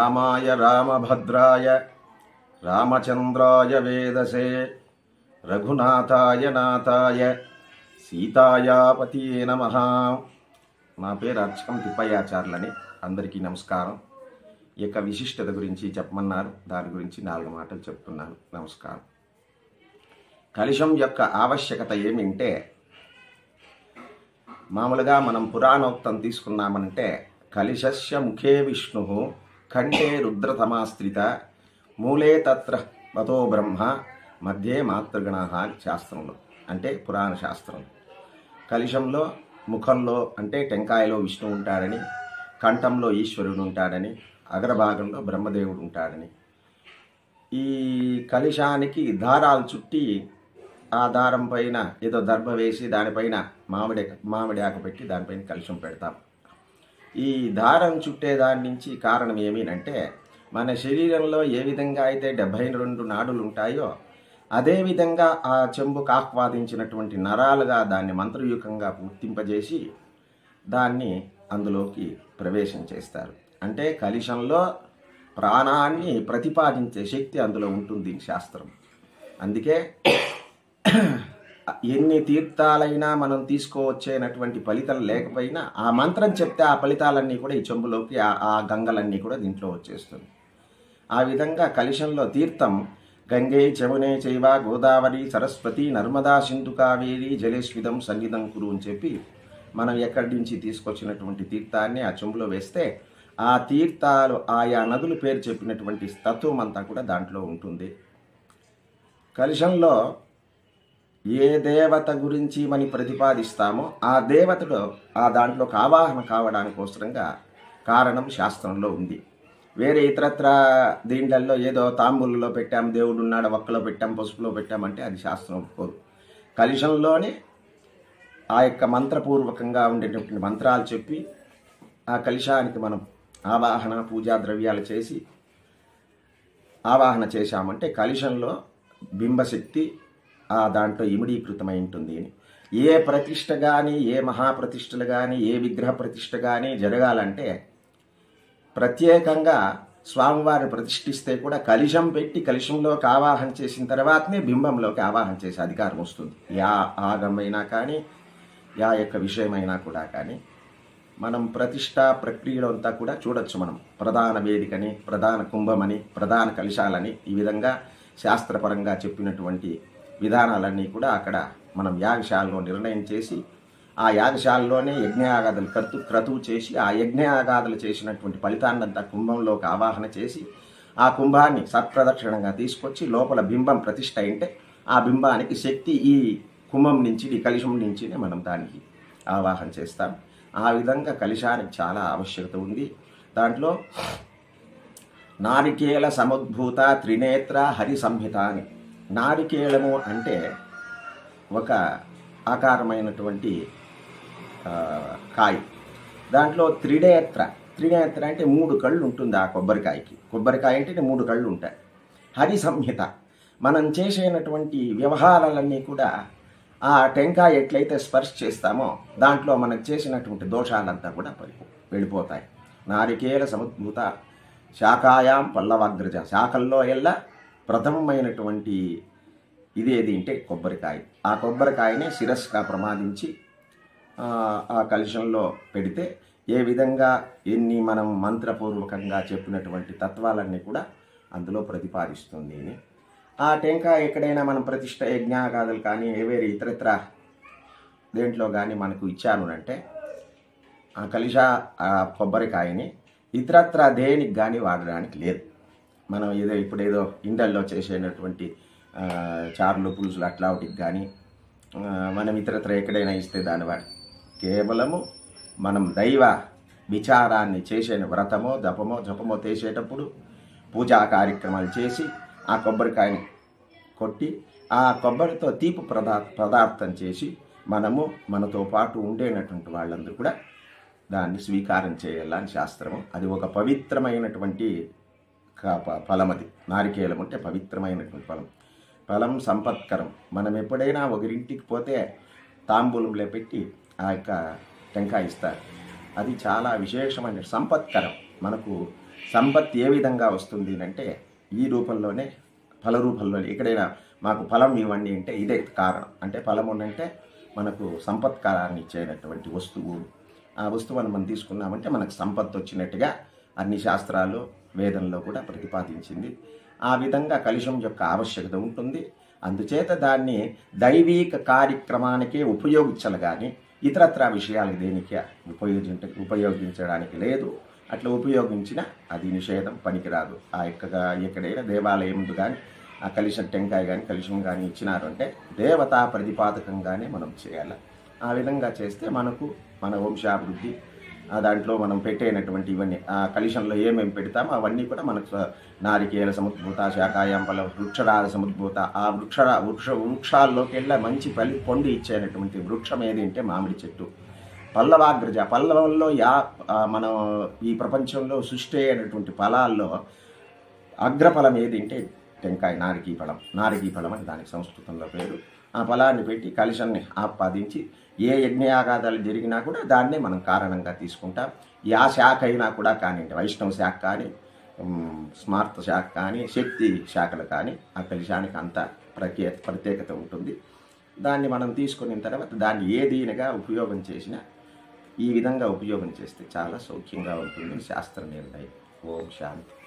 రామాయ రామభద్రాయ రామచంద్రాయ వేదసే రఘునాథాయ నాథాయ సీతాయాపతియే నమః. నా పేరు అర్చకం తిప్పయ్యాచార్యులని. అందరికీ నమస్కారం. ఈ యొక్క విశిష్టత గురించి చెప్పమన్నారు, దాని గురించి 4 మాటలు చెప్తున్నాను. నమస్కారం. కలశం యొక్క ఆవశ్యకత ఏమిటంటే, మామూలుగా మనం పురాణోక్తం తీసుకున్నామంటే కలశస్య ముఖే విష్ణు కంఠే రుద్రతమాశ్రిత మూలే తత్ర వతో బ్రహ్మ మధ్యే మాతృగణ శాస్త్రంలో, అంటే పురాణ శాస్త్రం. కలశంలో ముఖంలో అంటే టెంకాయలో విష్ణు ఉంటాడని, కంఠంలో ఈశ్వరుడు ఉంటాడని, అగ్రభాగంలో బ్రహ్మదేవుడు ఉంటాడని. ఈ కలశానికి దారాలు చుట్టి ఆ దారం పైన ఏదో దర్భ వేసి దానిపైన మామిడి ఆకు పెట్టి దానిపైన కలశం పెడతాం. ఈ దారం చుట్టే దాని నుంచి కారణం ఏమిటంటే, మన శరీరంలో ఏ విధంగా అయితే 72 నాడులు ఉంటాయో అదేవిధంగా ఆ చెంబుకు ఆహ్వాదించినటువంటి నరాలుగా దాన్ని మంత్రయుకంగా గుర్తింపజేసి దాన్ని అందులోకి ప్రవేశం చేస్తారు. అంటే కలశంలో ప్రాణాన్ని ప్రతిపాదించే శక్తి అందులో ఉంటుంది శాస్త్రం. అందుకే ఎన్ని తీర్థాలైనా మనం తీసుకోవచ్చేనటువంటి ఫలితం లేకపోయినా ఆ మంత్రం చెప్తే ఆ ఫలితాలన్నీ కూడా ఈ చెంబులోకి ఆ గంగలన్నీ కూడా దీంట్లో వచ్చేస్తుంది. ఆ విధంగా కలశంలో తీర్థం గంగే చమునే చైవ గోదావరి సరస్వతి నర్మదా సింధు కావేరి జలేస్విదం సన్నిధం కురు అని చెప్పి మనం ఎక్కడి నుంచి తీసుకొచ్చినటువంటి తీర్థాన్ని ఆ చెంబులో వేస్తే ఆ తీర్థాలు ఆయా నదులు పేరు చెప్పినటువంటి తత్వం అంతా కూడా దాంట్లో ఉంటుంది. కలశంలో ఏ దేవత గురించి మనం ప్రతిపాదిస్తామో ఆ దేవతలో ఆ దాంట్లోకి ఆవాహన కావడానికోసరంగా కారణం శాస్త్రంలో ఉంది. వేరే ఇతరత్ర దీంట్లలో ఏదో తాంబూలలో పెట్టాం, దేవుడు ఉన్నాడు, ఒక్కలో పెట్టాం, పసుపులో పెట్టామంటే అది శాస్త్రం ఒప్పుకోదు. కలశంలోనే ఆ యొక్క మంత్రపూర్వకంగా ఉండేటటువంటి మంత్రాలు చెప్పి ఆ కలశానికి మనం ఆవాహన పూజా ద్రవ్యాలు చేసి ఆవాహన చేశామంటే కలశంలో బింబశక్తి ఆ దాంట్లో ఇమిడీకృతమై ఉంటుంది. ఏ ప్రతిష్ట కానీ, ఏ మహాప్రతిష్టలు కానీ, ఏ విగ్రహ ప్రతిష్ట కానీ జరగాలంటే ప్రత్యేకంగా స్వామివారిని ప్రతిష్ఠిస్తే కూడా కలశం పెట్టి కలశంలోకి ఆవాహన చేసిన తర్వాతనే బింబంలోకి ఆవాహన చేసే అధికారం వస్తుంది. యా ఆగమైనా కానీ, యా యొక్క విషయమైనా కూడా కానీ మనం ప్రతిష్టా ప్రక్రియలో అంతా కూడా చూడొచ్చు. మనం ప్రధాన వేదికని, ప్రధాన కుంభమని, ప్రధాన కలశాలని ఈ విధంగా శాస్త్రపరంగా చెప్పినటువంటి విధానాలన్నీ కూడా అక్కడ మనం యాగశాలలో నిర్ణయం చేసి ఆ యాగశాలలోనే యజ్ఞయాగాదులు క్రతువు చేసి ఆ యజ్ఞయాగాదులు చేసినటువంటి ఫలితాన్నంతా కుంభంలోకి ఆవాహన చేసి ఆ కుంభాన్ని సత్ప్రదక్షిణంగా తీసుకొచ్చి లోపల బింబం ప్రతిష్ఠ అంటే ఆ బింబానికి శక్తి ఈ కుంభం నుంచి, ఈ కలశం నుంచి మనం దానికి ఆవాహన చేస్తాం. ఆ విధంగా కలశానికి చాలా ఆవశ్యకత ఉంది. దాంట్లో నారికేళ సముద్భూత త్రినేత్ర హరి సంహిత అని. నారికేళము అంటే ఒక ఆకారమైనటువంటి కాయ. దాంట్లో త్రినేత్ర అంటే 3 కళ్ళు ఉంటుంది ఆ కొబ్బరికాయకి. కొబ్బరికాయ అంటే 3 కళ్ళు ఉంటాయి. హరి సంహిత మనం చేసేటువంటి వ్యవహారాలన్నీ కూడా ఆ టెంకాయ ఎట్లయితే స్పర్శ చేస్తామో దాంట్లో మనం చేసినటువంటి దోషాలంతా కూడా వెళ్ళిపోతాయి. నారికేళ సముద్భూత శాఖాయాం పల్లవాగ్రజ. శాఖల్లో ఎల్లా ప్రథమమైనటువంటి ఇదేది అంటే కొబ్బరికాయ. ఆ కొబ్బరికాయనే శిరస్సుగా ప్రమాదించి ఆ కలశంలో పెడితే ఏ విధంగా ఎన్ని మనం మంత్రపూర్వకంగా చెప్పినటువంటి తత్వాలన్నీ కూడా అందులో ప్రతిపాదిస్తుంది. ఆ టెంకాయ ఎక్కడైనా మనం ప్రతిష్ట యజ్ఞాగాదులు కానీ వేరే ఇతరత్ర దేంట్లో కానీ మనకు ఇచ్చాను అంటే ఆ కలశ ఆ కొబ్బరికాయని ఇతరత్ర దేనికి కానీ వాడడానికి లేదు. మనం ఇప్పుడేదో ఇండల్లో చేసేటటువంటి చారులు పులుసులు అట్లా వాటికి కానీ మనం ఇతరత్ర ఎక్కడైనా ఇస్తే దాని వాడి కేవలము మనం దైవ విచారాన్ని చేసే వ్రతమో జపమో చేసేటప్పుడు పూజా కార్యక్రమాలు చేసి ఆ కొబ్బరికాయని కొట్టి ఆ కొబ్బరితో తీపి పదార్థం చేసి మనము మనతో పాటు ఉండేటటువంటి వాళ్ళందరూ కూడా దాన్ని స్వీకారం చేయాలని శాస్త్రము. అది ఒక పవిత్రమైనటువంటి ఫలం. అది నారికేళం అంటే పవిత్రమైనటువంటి ఫలం సంపత్కరం. మనం ఎప్పుడైనా ఒకరింటికి పోతే తాంబూలంలో పెట్టి ఆ యొక్క టెంకాయ ఇస్తారు. అది చాలా విశేషమైన సంపత్కరం. మనకు సంపత్తి ఏ విధంగా వస్తుంది అంటే ఈ రూపంలోనే, ఫల రూపంలోనే. ఎక్కడైనా మాకు ఫలం ఇవ్వండి అంటే ఇదే కారణం. అంటే ఫలం అంటే మనకు సంపత్కారాన్ని ఇచ్చేటటువంటి వస్తువు. ఆ వస్తువును మనం తీసుకున్నామంటే మనకు సంపత్తి వచ్చినట్టుగా అన్ని శాస్త్రాలు, వేదంలో కూడా ప్రతిపాదించింది. ఆ విధంగా కలుషం యొక్క ఆవశ్యకత ఉంటుంది. అందుచేత దాన్ని దైవీక కార్యక్రమానికే ఉపయోగించాలి కానీ ఇతరత్రా విషయాలకు దేనికి ఉపయోగించడానికి లేదు. అట్లా ఉపయోగించిన అది నిషేధం, పనికిరాదు. ఆ ఎక్కడైనా దేవాలయం ముందు కానీ ఆ కలుషం టెంకాయ కానీ కలుషం కానీ ఇచ్చినారు అంటే దేవతా ప్రతిపాదకంగానే మనం చేయాలి. ఆ విధంగా చేస్తే మనకు మన వంశాభివృద్ధి, దాంట్లో మనం పెట్టేనటువంటి ఇవన్నీ ఆ కలుషంలో ఏమేమి పెడతామో అవన్నీ కూడా మనకు నారికేల సముద్భూత, శాకాయాంబల, వృక్షరాజ సముద్భూత, ఆ వృక్షాల్లోకి వెళ్ళి మంచి పండు ఇచ్చేటటువంటి వృక్షం ఏది అంటే మామిడి చెట్టు. పల్లవాగ్రజ, పల్లవంలో మనం ఈ ప్రపంచంలో సృష్టి అయినటువంటి ఫలాల్లో అగ్రఫలం ఏది అంటే టెంకాయ, నారికీ ఫలం అని దానికి సంస్కృతంలో పేరు. ఆ ఫలాన్ని పెట్టి కలుషాన్ని ఆపాదించి ఏ యజ్ఞయాగాదాలు జరిగినా కూడా దాన్నే మనం కారణంగా తీసుకుంటాం. యా శాఖ అయినా కూడా కానివ్వండి, వైష్ణవ శాఖ కానీ, స్మార్త శాఖ కానీ, శక్తి శాఖలు కానీ, ఆ కలుషానికి అంత ప్రత్యేకత ఉంటుంది. దాన్ని మనం తీసుకున్న తర్వాత దాన్ని ఏ దీనిగా ఉపయోగం చేసినా ఈ విధంగా ఉపయోగం చేస్తే చాలా సౌఖ్యంగా ఉంటుంది శాస్త్ర నిర్ణయం. ఓం శాంతి.